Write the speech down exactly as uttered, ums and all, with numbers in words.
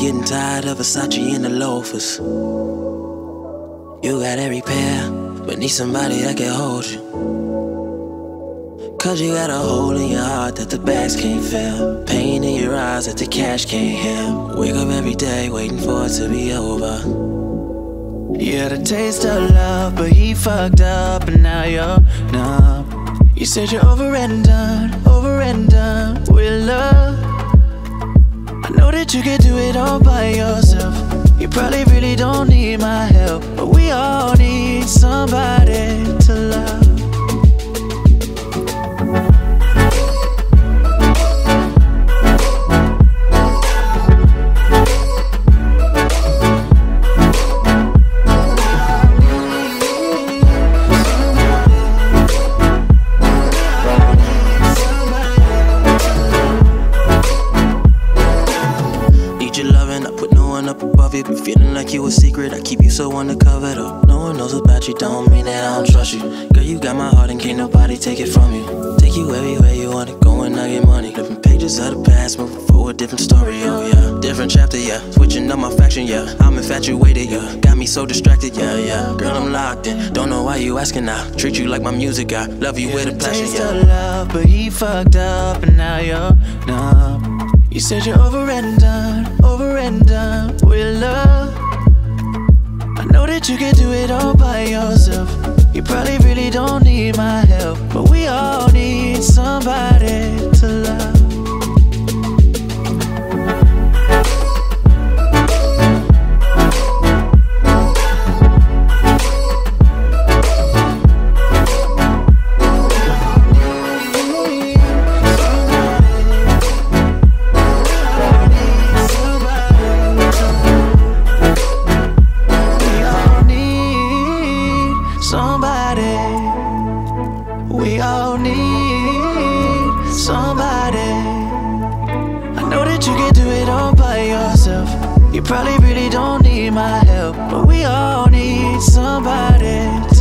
getting tired of Versace and the loafers. You got every pair, but need somebody that can hold you. Cause you got a hole in your heart that the bags can't fill, pain in your eyes that the cash can't heal. Wake up every day waiting for it to be over. You had a taste of love, but he fucked up and now you're numb. You said you're over and done, over and done with love. I know that you can do it all by yourself. You probably really don't need my help, but we all need somebody to love. Be feeling like you a secret, I keep you so undercover though. No one knows about you, don't mean that I don't trust you. Girl, you got my heart and can't nobody take it from you. Take you everywhere you wanna go and I get money. Flipping pages of the past, moving for a different story, oh yeah. Different chapter, yeah, switching up my faction, yeah. I'm infatuated, yeah, got me so distracted, yeah, yeah. Girl, I'm locked in, don't know why you asking now. Treat you like my music, I love you yeah, with a passion, yeah. Taste of love, but he fucked up and now you're numb. You said you're over and done, over and done with love. I know that you can do it all by yourself. You probably really don't need my help, but we all need somebody to love. We all need somebody. I know that you can do it all by yourself. You probably really don't need my help, but we all need somebody